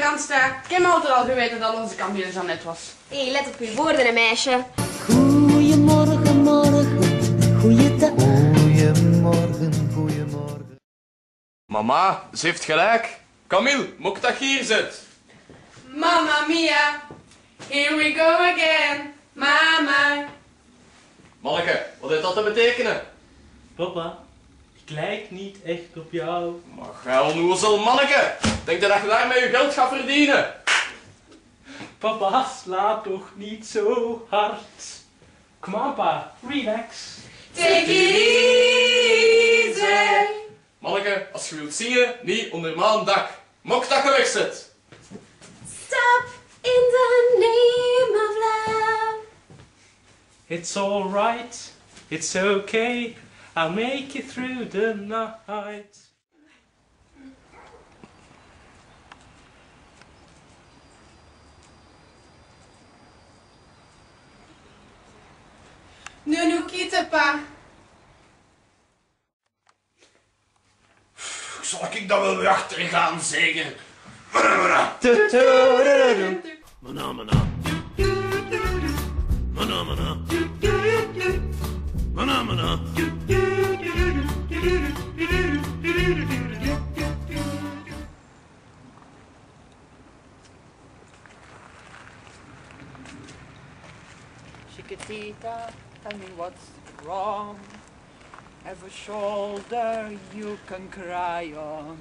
krant staat. Ik heb altijd al geweten dat onze Camille Jeannette was. Hé, let op uw woorden, meisje. Goeiemorgen, morgen, goeiedag. Goeiemorgen, goeiemorgen. Mama, ze heeft gelijk. Camille, moet ik dat hier zet? Mamma mia, here we go again, mama. Manneke, wat heeft dat te betekenen? Papa, ik lijk niet echt op jou. Maar gij onnozel manneke, denk je dat je daarmee je geld gaat verdienen? Papa, sla toch niet zo hard. Kom aan, pa, relax. Take it easy. Manneke, als je wilt zingen, niet onder mijn dak. Mok dat je wegzet. Stop in the name of love. It's alright, it's okay. I'll make it through the night. Nu kieten, pa. Zal ik dat wel weer achter gaan, zeker? Mana, mana. Mana, mana. Mana, mana. Chiquitita, tell me what's wrong. Have a shoulder you can cry on.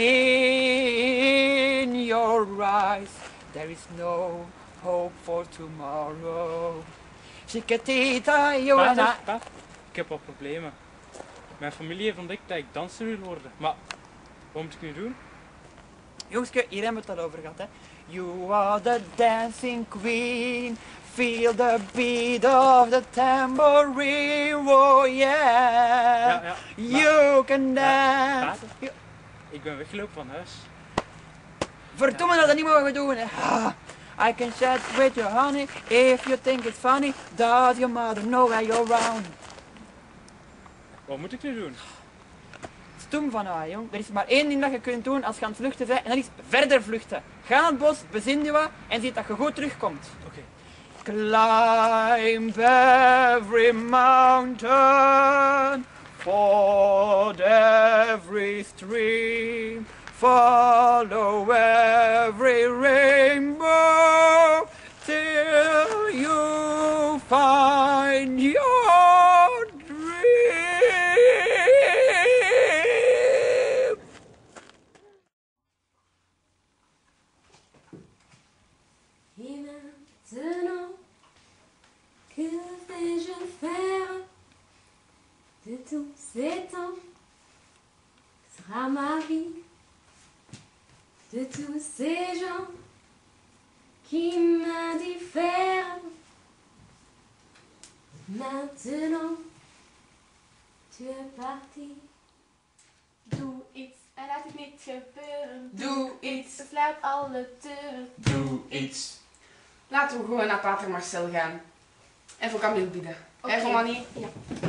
In your eyes, there is no hope for tomorrow. Chiquitita, you and I... Pa, ik heb wat problemen. Mijn familie heeft ontdekt dat ik danser wil worden. Maar, wat moet ik nu doen? Jongske, hier hebben we het al over gehad, hè. You are the dancing queen. Feel the beat of the tambourine, oh yeah. Ja, You can dance. Pa, ik ben weggelopen van huis. Verdomme dat niet mogen doen, hè. I can chat with you, honey, if you think it's funny. Does your mother know where you're around? Wat moet ik nu doen? Stom van haar, jong. Er is maar één ding dat je kunt doen als je aan het vluchten bent, en dat is verder vluchten. Ga naar het bos, bezin je wat en zie dat je goed terugkomt. Oké. Climb every mountain, ford every stream, follow every rainbow, till you find your dream. Et maintenant, que vais-je faire de tous ces temps? Sera ma vie de tous ces gens qui m'indiffèrent. Maintenant, tu es parti. Doe iets en laat het niet gebeuren. Doe iets. Sluit alle deuren. Doe iets. Laten we gewoon naar pater Marcel gaan. En voor Camille bieden. Oké. Hé, Romani? Ja.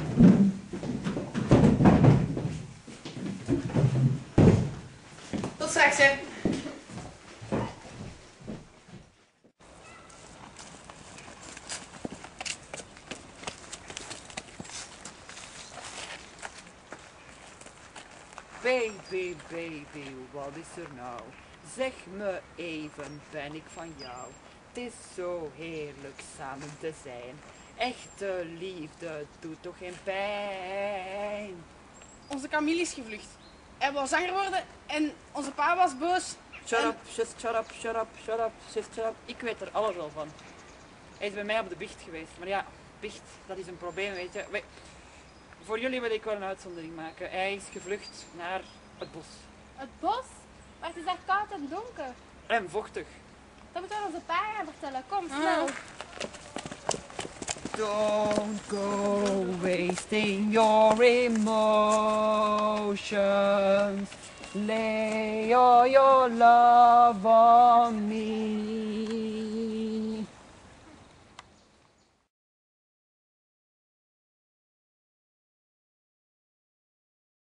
Tot straks, hè. Baby, baby, wat is er nou? Zeg me even, ben ik van jou? Het is zo heerlijk samen te zijn. Echte liefde doet toch geen pijn? Onze Camille is gevlucht. Hij wou zanger worden en onze pa was boos. Shut up, just shut up, shut up, shut up, just shut up. Ik weet er alles al van. Hij is bij mij op de biecht geweest. Maar ja, biecht, dat is een probleem, weet je. Voor jullie wil ik wel een uitzondering maken. Hij is gevlucht naar het bos. Het bos? Maar het is echt koud en donker. En vochtig. Dat moeten we onze pa gaan vertellen. Kom, snel. Don't go wasting your emotions. Lay all your love on me.